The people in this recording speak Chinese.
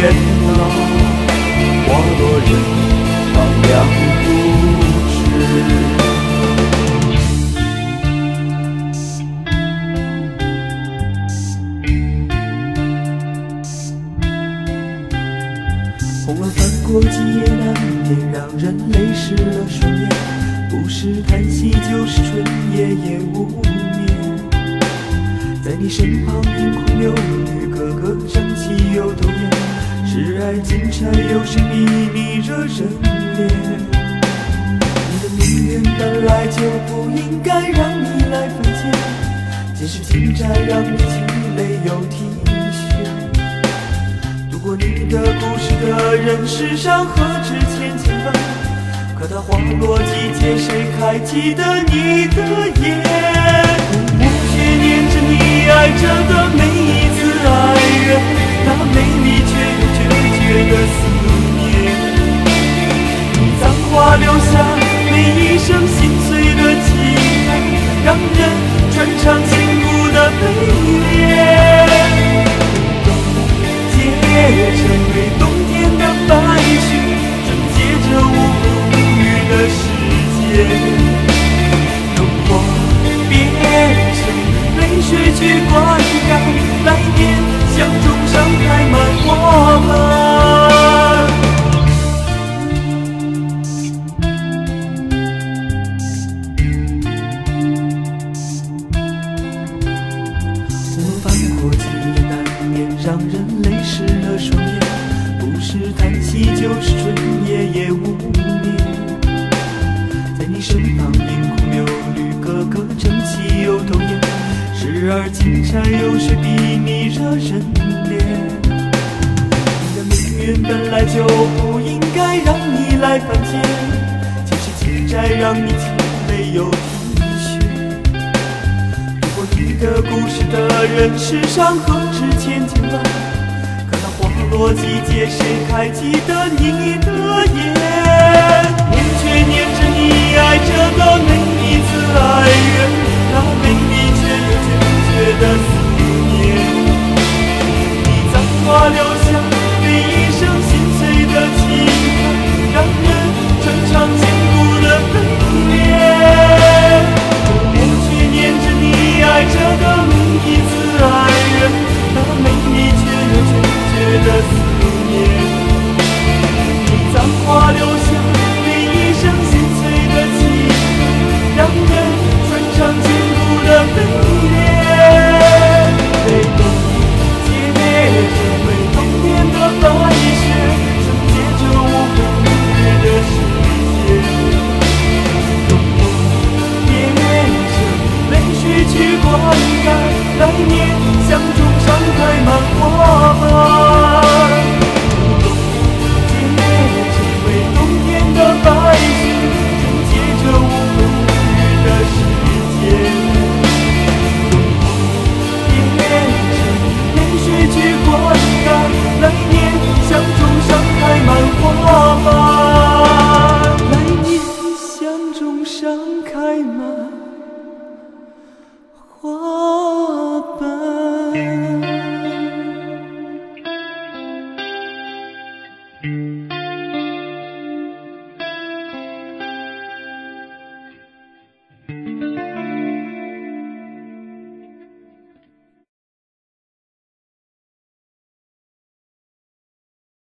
年老，花落人苍凉不知。红了翻过几页，难免让人泪湿了双眼。不是叹息，就是春夜夜无眠。在你身旁，饮空流绿，个个争气又斗艳。是爱金钗，又是秘密惹人怜。你的命运本来就不应该让你来犯贱，既是情债，让你情泪又啼血。读过你的故事的人，世上何止千千万，可它花落季节，谁还记得你的眼？无血念着你爱着的每一次爱人，那美丽却又决绝的思念。你葬花留下每一声心碎的期待，让人穿肠心骨的悲恋。成为冬天的白雪，纯洁着无风无雨的世界。用花变成泪水去灌溉，来年相中上开满花瓣。我翻过几页，难免让人泪湿了双眼。不是叹息，就是春夜夜无眠。在你身旁，饮空流绿，个个争气又斗艳。时而金钗，又是比你惹人怜。你的命运本来就不应该让你来犯贱，既是情债，让你情泪又啼血。读过你的故事的人，世上何止千千万，花落季节，谁还记得你的眼？念却念着你爱着的每一次爱人，那美丽却又决绝的思念。你葬花留下每一声心碎的期待，让人穿肠心骨的悲恋。念却念着你爱着的每一次爱人，那美丽却又决的思念。你葬花留下每一声心碎的期待，让人穿肠心骨的悲恋。被冬结成为冬天的白雪，纯洁着无风无雨的世界。用花变成泪水去灌溉，来年相中上开满花瓣。来年相中上开满花瓣，来年相中上开满。